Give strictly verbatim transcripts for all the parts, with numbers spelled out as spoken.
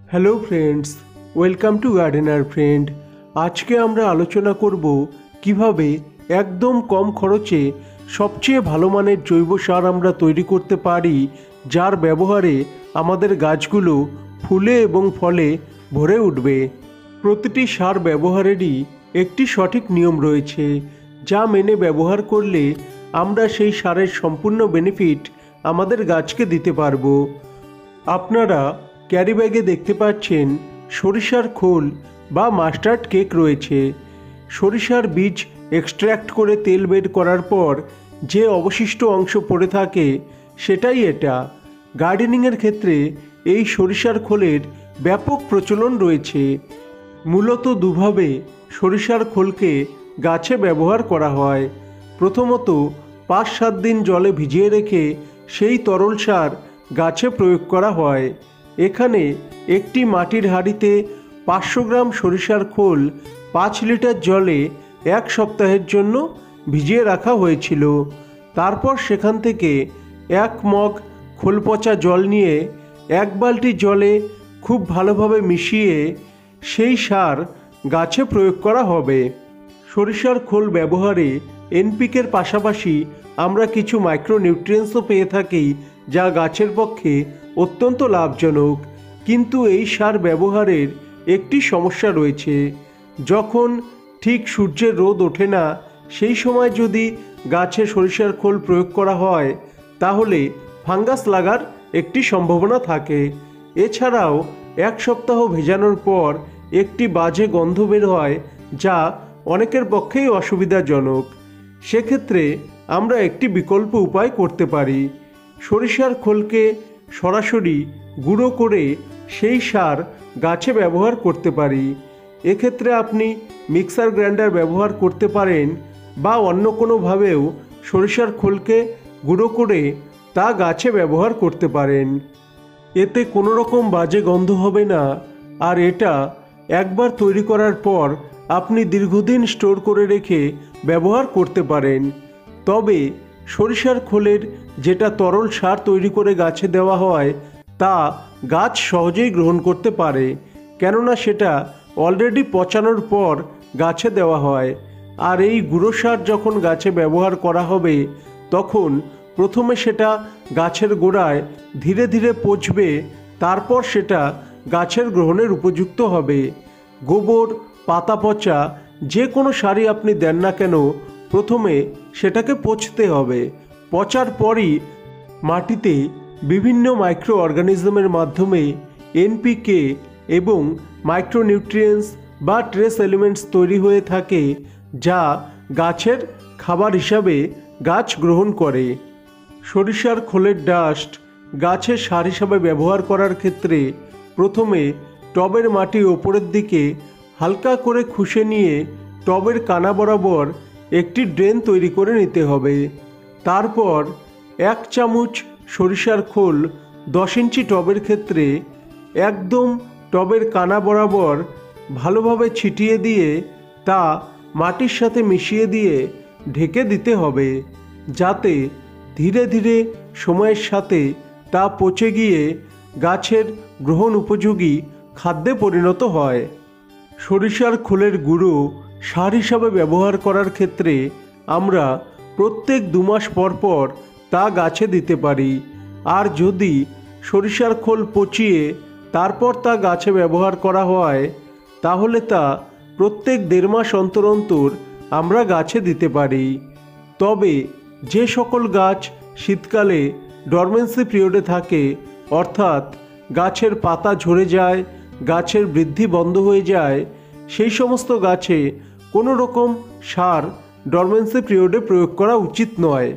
Hello friends, welcome to gardener friend. আজকে আমরা আলোচনা করব কিভাবে একদম কম খরচে সবচেয়ে ভালো মানের জৈব সার আমরা তৈরি করতে পারি, যার ব্যবহারে আমাদের গাছগুলো ফুলে এবং ফলে ভরে উঠবে। প্রতিটি সার ব্যবহারেরই একটি সঠিক নিয়ম রয়েছে, যা মেনে ব্যবহার করলে আমরা সেই সারের সম্পূর্ণ বেনিফিট আমাদের গাছকে দিতে পারবো। আপনারা ক্যারি ব্যাগে দেখতে পাচ্ছেন সরিষার খোল বা মাস্টার্ড কেক রয়েছে। সরিষার বীজ এক্সট্র্যাক্ট করে তেল বের করার পর যে অবশিষ্ট অংশ পড়ে থাকে সেটাই এটা। গার্ডেনিংয়ের ক্ষেত্রে এই সরিষার খোলের ব্যাপক প্রচলন রয়েছে। মূলত দুভাবে সরিষার খোলকে গাছে ব্যবহার করা হয়। প্রথমত, পাঁচ সাত দিন জলে ভিজিয়ে রেখে সেই তরল সার গাছে প্রয়োগ করা হয়। এখানে একটি মাটির হাঁড়িতে পাঁচশো গ্রাম সরিষার খোল পাঁচ লিটার জলে এক সপ্তাহের জন্য ভিজিয়ে রাখা হয়েছিল। তারপর সেখান থেকে এক মগ খোল পচা জল নিয়ে এক বালতি জলে খুব ভালোভাবে মিশিয়ে সেই সার গাছে প্রয়োগ করা হবে। সরিষার খোল ব্যবহারে এনপিকের পাশাপাশি আমরা কিছু মাইক্রোনিউট্রিয়েন্টসও পেয়ে থাকি, যা গাছের পক্ষে অত্যন্ত লাভজনক। কিন্তু এই সার ব্যবহারের একটি সমস্যা রয়েছে। যখন ঠিক সূর্যের রোদ ওঠে না, সেই সময় যদি গাছে সরিষার খোল প্রয়োগ করা হয় তাহলে ফাঙ্গাস লাগার একটি সম্ভাবনা থাকে। এছাড়াও এক সপ্তাহ ভেজানোর পর একটি বাজে গন্ধ বের হয়, যা অনেকের পক্ষেই অসুবিধাজনক। সেক্ষেত্রে আমরা একটি বিকল্প উপায় করতে পারি। সরিষার খোলকে সরাসরি গুঁড়ো করে সেই সার গাছে ব্যবহার করতে পারি। এক্ষেত্রে আপনি মিক্সার গ্রাইন্ডার ব্যবহার করতে পারেন বা অন্য কোনোভাবেও সরিষার খোলকে গুঁড়ো করে তা গাছে ব্যবহার করতে পারেন। এতে কোনো রকম বাজে গন্ধ হবে না, আর এটা একবার তৈরি করার পর আপনি দীর্ঘদিন স্টোর করে রেখে ব্যবহার করতে পারেন। তবে সরিষার খোলের যেটা তরল সার তৈরি করে গাছে দেওয়া হয় তা গাছ সহজেই গ্রহণ করতে পারে, কেননা সেটা অলরেডি পচানোর পর গাছে দেওয়া হয়। আর এই গুঁড়ো সার যখন গাছে ব্যবহার করা হবে তখন প্রথমে সেটা গাছের গোড়ায় ধীরে ধীরে পচবে, তারপর সেটা গাছের গ্রহণের উপযুক্ত হবে। গোবর, পাতা পচা যে কোনো সারই আপনি দেন না কেন, প্রথমে সেটাকে পচতে হবে। পচার পরই মাটিতে বিভিন্ন মাইক্রো অর্গানিজমের মাধ্যমে এনপিকে এবং মাইক্রোনিউট্রিয়েন্টস বা ট্রেস এলিমেন্টস তৈরি হয়ে থাকে, যা গাছের খাবার হিসাবে গাছ গ্রহণ করে। সরিষার খোলের ডাস্ট গাছে সার হিসাবে ব্যবহার করার ক্ষেত্রে প্রথমে টবের মাটি ওপরের দিকে হালকা করে খুশে নিয়ে টবের কানা বরাবর একটি ড্রেন তৈরি করে নিতে হবে। তারপর এক চামচ সরিষার খোল দশ ইঞ্চি টবের ক্ষেত্রে একদম টবের কানা বরাবর ভালোভাবে ছিটিয়ে দিয়ে তা মাটির সাথে মিশিয়ে দিয়ে ঢেকে দিতে হবে, যাতে ধীরে ধীরে সময়ের সাথে তা পচে গিয়ে গাছের গ্রহণ উপযোগী খাদ্যে পরিণত হয়। সরিষার খোলের গুঁড়ো সার হিসাবে ব্যবহার করার ক্ষেত্রে আমরা প্রত্যেক দু মাস পর পর তা গাছে দিতে পারি। আর যদি সরিষার খোল পচিয়ে তারপর তা গাছে ব্যবহার করা হয় তাহলে তা প্রত্যেক দেড় মাস অন্তর অন্তর আমরা গাছে দিতে পারি। তবে যে সকল গাছ শীতকালে ডরমেন্সি পিরিয়ডে থাকে, অর্থাৎ গাছের পাতা ঝরে যায়, গাছের বৃদ্ধি বন্ধ হয়ে যায়, সেই সমস্ত গাছে কোনো রকম সার ডরমেন্সি পিরিয়ডে প্রয়োগ করা উচিত নয়।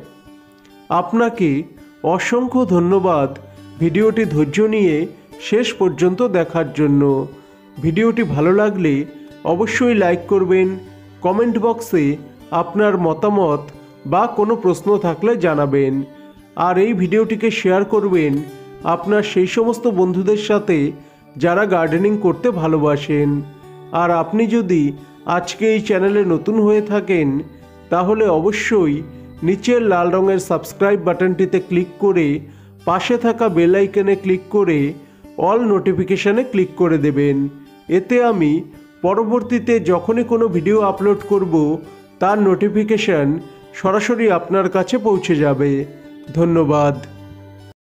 আপনাকে অসংখ্য ধন্যবাদ ভিডিওটি ধৈর্য নিয়ে শেষ পর্যন্ত দেখার জন্য। ভিডিওটি ভালো লাগলে অবশ্যই লাইক করবেন। কমেন্ট বক্সে আপনার মতামত বা কোনো প্রশ্ন থাকলে জানাবেন। আর এই ভিডিওটিকে শেয়ার করবেন আপনার সেই সমস্ত বন্ধুদের সাথে যারা গার্ডেনিং করতে ভালোবাসেন। আর আপনি যদি আজকে এই চ্যানেলে নতুন হয়ে থাকেন তাহলে অবশ্যই নিচের লাল রঙের সাবস্ক্রাইব বাটনটিতে ক্লিক করে পাশে থাকা বেল আইকনে ক্লিক করে অল নোটিফিকেশানে ক্লিক করে দেবেন। এতে আমি পরবর্তীতে যখনই কোনো ভিডিও আপলোড করব তার নোটিফিকেশান সরাসরি আপনার কাছে পৌঁছে যাবে। ধন্যবাদ।